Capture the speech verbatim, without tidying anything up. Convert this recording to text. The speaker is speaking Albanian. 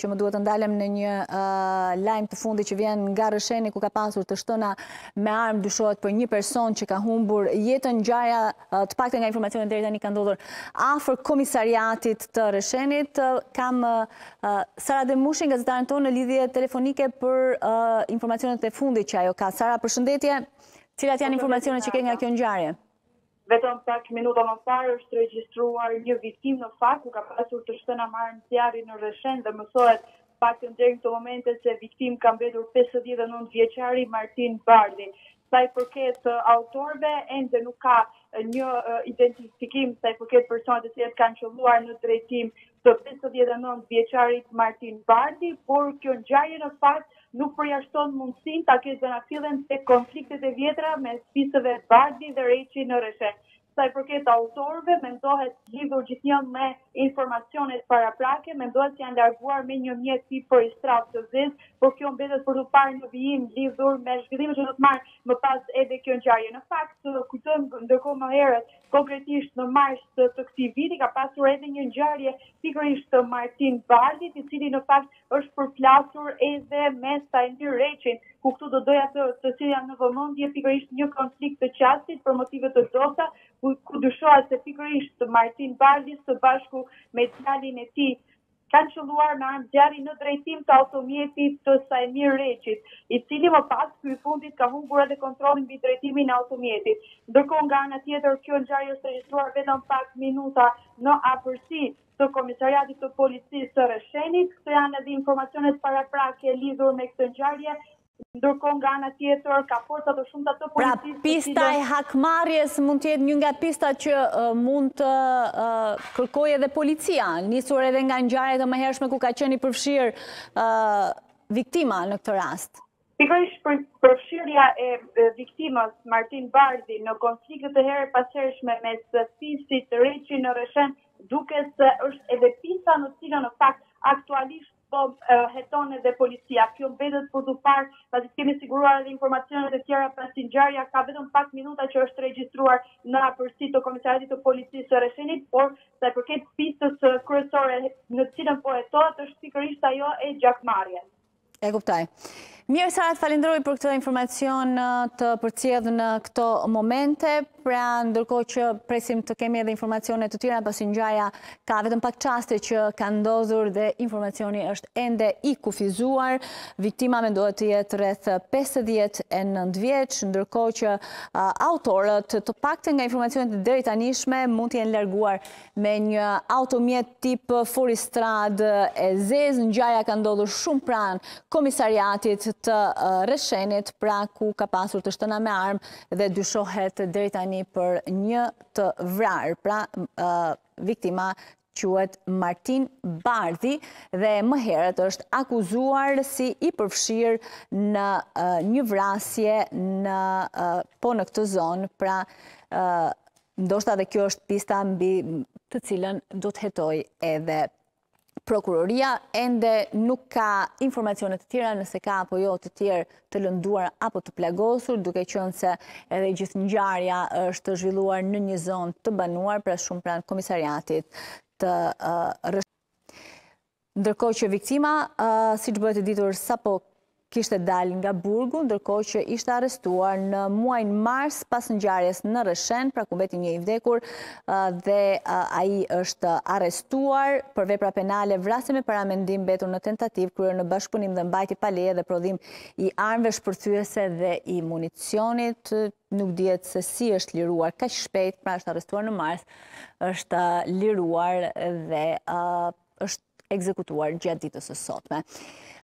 që më duhet të ndalem në një uh, lajm të fundit që vjen nga Rrësheni, ku ka pasur të shtëna me armë, dyshohet për një person që ka humbur jetën. Ngjarja uh, të paktën nga informacionet deri tani ka ndodhur afër komisariatit të Rrëshenit. Uh, kam uh, uh, Sara Demushin, gazetaren tonë, në lidhje telefonike për uh, informacionet e fundit që ajo ka. Sara, përshëndetje. Cilat janë informacionet që ke nga kjo ngjarje? Vetëm pak minuta më parë është regjistruar një viktimë në fakt, ku ka pasur të shtëna marrë zjarri në Rrëshen dhe mësohet paktën deri në këto momente se viktimë ka mbetur pesëdhjetë e nëntë vjeçari Martin Bardhi. Sa i përket autorëve, ende nuk ka një uh, identifikim sa i përket personat të cilët kanë qelluar në drejtim të pesëdhjetë e nëntë vjeçarit Martin Bardhi, por kjo ngjarje në fakt nuk përjashton mundësinë ta ketë zënafillen tek konfliktet e vjetra mes spisëve Bardhi dhe Reçi në Rrëshen. Sa i përket autorëve, mendohet lidhur gjithnjë me informacionet paraprake, mendohet se janë larguar me një mjet tip për istrap të zezë, por kjo mbetet për të parë një vijim lidhur me zhvillimet që do të marrë më pas edhe kjo ngjarje. Në fakt, kujtojmë ndërkohë më herët, konkretisht në mars të, të këtij viti ka pasur edhe një ngjarje pikërisht të Martin Bardhit, i cili në fakt është përplasur edhe me Sajnir Reçin, ku këtu do doja të, të cilja në vëmendje pikërisht një konflikt të qastit për motive të dota, ku, ku dyshohet se pikërisht Martin Bardhi së bashku me djalin e tij kanë qelluar me armë zjarri në drejtim të automjetit të Sajnir Reçit, i cili më pas ky fundit ka humbur edhe kontrollin mbi drejtimin e automjetit. Ndërkohë nga ana tjetër, kjo ngjarje është regjistruar vetëm pak minuta në afërsi të komisariatit të policisë të Rrëshenit. Këto janë edhe informacionet paraprake lidhur me këtë ngjarje. Ndërkohë nga ana tjetër ka forca të shumta të policisë. Pra, pista e hakmarrjes mund të jetë një nga pistat që uh, mund të uh, kërkojë edhe policia, nisur edhe nga ngjarjet e mëhershme ku ka qenë i përfshirë uh, viktima në këtë rast. Pikërisht për përfshirja e, e viktimës Martin Bardhi në konfliktet e herë pashershme mes spisit Reçi në Rrëshen, duket se është edhe pista në cilën në fakt aktualisht po heton edhe policia. Kjo mbetet për të parë, pasi kemi siguruar edhe informacionet e tjera pasi ngjarja ka vetëm pak minuta që është regjistruar në afërsi të komisariatit të policisë së Rrëshenit, por sa i përket pistës kryesore në cilën po hetohet është pikërisht ajo e gjakmarrjes. E kuptoj. Mirë, Sara, të falenderoj për këtë informacion të përcjellë në këto momente. Pra, ndërkohë që presim të kemi edhe informacione të tjera, pasi ngjarja ka vetëm pak çaste që ka ndodhur dhe informacioni është ende i kufizuar. Viktima mendohet të jetë rreth pesëdhjetë e nëntë vjeç, ndërkohë që uh, autorët të paktën nga informacionet deri tanishme mund të jenë larguar me një automjet tip furistrad e zezë. Ngjarja ka ndodhur shumë pranë komisariatit të uh, Rrëshenit, pra ku ka pasur të shtëna me armë dhe dyshohet deri tani për një të vrarë. Pra, uh, viktima quhet Martin Bardhi dhe më herët është akuzuar si i përfshirë në uh, një vrasje në, uh, po në këtë zonë. Pra, uh, ndoshta dhe kjo është pista mbi të cilën do të hetoj edhe prokuroria. Ende nuk ka informacione të tjera nëse ka apo jo të tjerë të lënduar apo të plagosur, duke qenë se edhe gjithë ngjarja është zhvilluar në një zonë të banuar, pra shumë pranë komisariatit të uh, Rrëshenit. Ndërkohë që viktima, uh, siç bëhet e ditur sapo, kishte dalë nga burgu, ndërkohë që ishte arrestuar në muajin mars pas ngjarjes në Rrëshen, pra ku mbeti një i vdekur, dhe ai është arrestuar për vepra penale, vrasje me paramendim mbetur në tentativë, kryer në bashkëpunim dhe mbajtje pa leje dhe prodhim i armëve shpërthyese dhe i municionit. Nuk dihet se si është liruar kaq shpejt, pra është arrestuar në mars, është liruar dhe uh, është ekzekutuar gjatë ditës së sotme.